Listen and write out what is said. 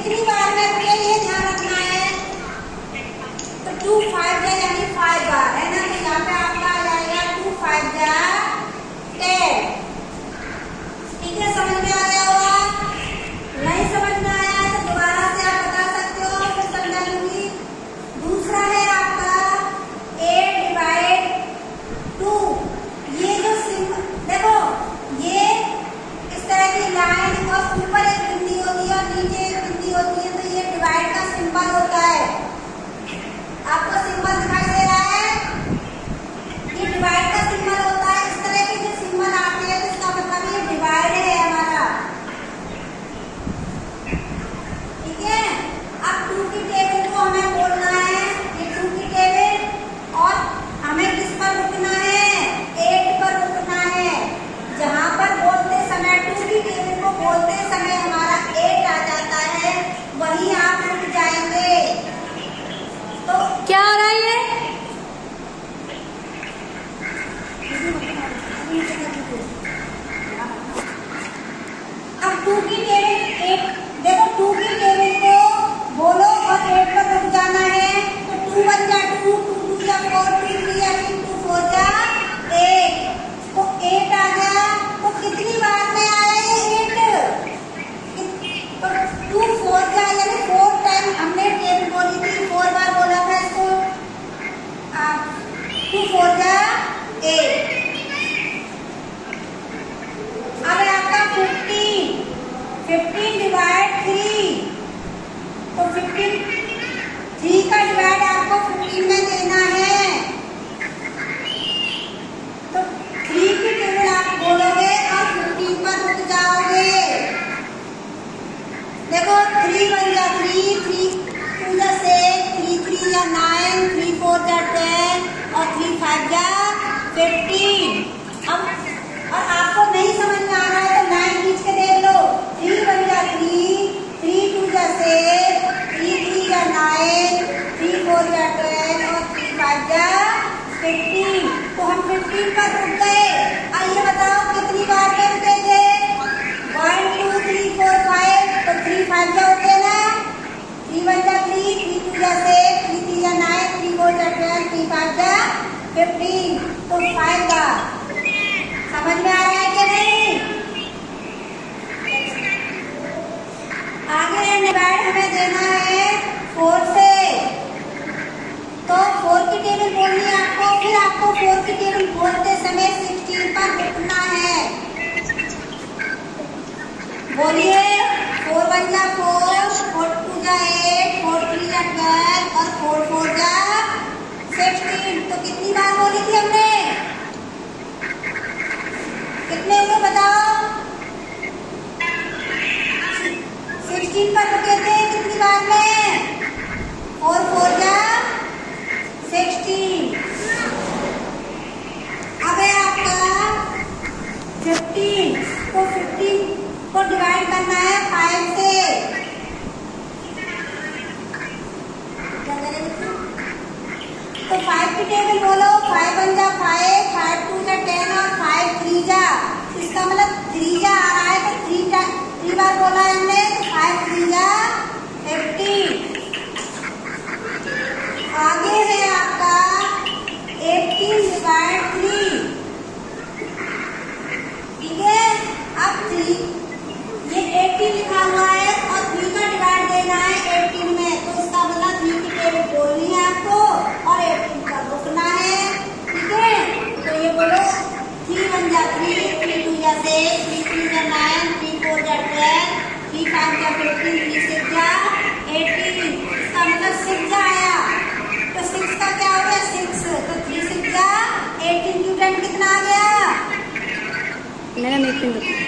कितनी बार में होते हैं ये ध्यान रखना है। तो 2 5 जा यानी 5 बार है ना, तो यहाँ पे आपका आ जाएगा 2 5 जा 10। ठीक है, समझ में आ गया होगा। नहीं समझ में आया तो दोबारा से आप बता सकते हो, फिर समझा लूंगी। दूसरा है आपका 8 डिवाइड 2। ये जो सिंबल देखो, ये इस तरह की लाइन और ऊपर एक बिंदी होती है और नीचे एक बिंदी होती है, तो ये डिवाइड का सिंबल होता है। आपको सिंबल दिखाई दे रहा है, ये डिवाइड का सिंबल होता है। इस तरह के जो सिंबल आते हैं तो इसका मतलब ये डिवाइड है हमारा। ठीक है, अब 2 की टेबल को हमें बोलना है, ये 2 की टेबल, और हमें किस पर रुकना है, 8 पर रुकना है। जहां पर बोलते समय 2 की टेबल को बोलते समय हमारा 8 आ जाता है, वहीं आप रुक जाएंगे। तो क्या हो रहा है ये? अब 2 की टेबल 8, देखो 2 की टेबल को बोलो और 8 पर रुक जाना है। तो 2 1 जा 2, 2 2 जा 4, 2 3 जा 6, 2 4 जा 8, तो 8 आ गया। तो कितनी बार में आया ये 8? तो 2 4 जा यानी 4 टाइम हमने टेबल बोली थी, 4 बार बोला था इसको। 2 4 जा 8। अब है आपका 15 डिवाइड 3। तो 15 3 का डिवाइड आपको 15 में देना है। तो 3 की टेबल आप बोलोगे और 15 पर रुक जाओगे। देखो 3 1 जा 3, 3 2 जा 6, 3 3 जा 9, 3 4 जा 10 और 3 5 जा 15। अब और आपको नहीं समझ में आ रहा है तो 9 खींच के देख लो। 3 1 जा 3, 3 2 जा 6, 3 3 जा 9, 3 4 जा 10 और 3 5 जा 15। तो हम 15 पर रुक गए। आइए बताओ कितनी बार में रुके थे? 1 2 3 4 5, तो 3 5 जा होते ना। 3 1 जा 3, 3 2 जा 6, 3 3 जा 9, 3 4 जा 10, 3 5 जा 15, तो 5 बार। समझ में आ रहा है कि नहीं? आगे डिवाइड हमें देना है 4 से, तो 4 की टेबल बोलनी है आपको। फिर आपको 4 की टेबल बोलते समय 16 पर रुकना है। बोलिए 4 1 जा 4, 4 2 जा 8, 4 3 जा 12 और 4 4 जा 16। तो कितनी बार बोली थी हमने? कितने हुए बताओ? 16 पर रुके थे कितनी बार में? 4 4 जा 16। अब है आपका 15, तो 15 को डिवाइड करना है 5 से। तो 5 की टेबल बोलो। 5 1 जा 5, 5 2 जा 10 और 5 3 जा। इसका मतलब 3 जा आ रहा है, तो 3 बार बोला है हमने, तो 5 3 जा 15। आगे है आपका 18 डिवाइड 3। ठीक है, अब 3 ये 18 लिखा हुआ है और 3 का डिवाइड देना है 18 में, तो इसका मतलब 3 की टेबल बोलनी है आपको और 18 पर रुकना है। ठीक है, तो ये बोलो 3 1 जा 3, 3 2 जा 6, 3 3 जा 9, 3 4 जा 12, 3 5 जा 15, 3 6 जा 18। इसका मतलब 6 जा आया, तो 6 का क्या हो गया 6, तो 3 6 जा 18 की 10 कितना आ गया? मैंने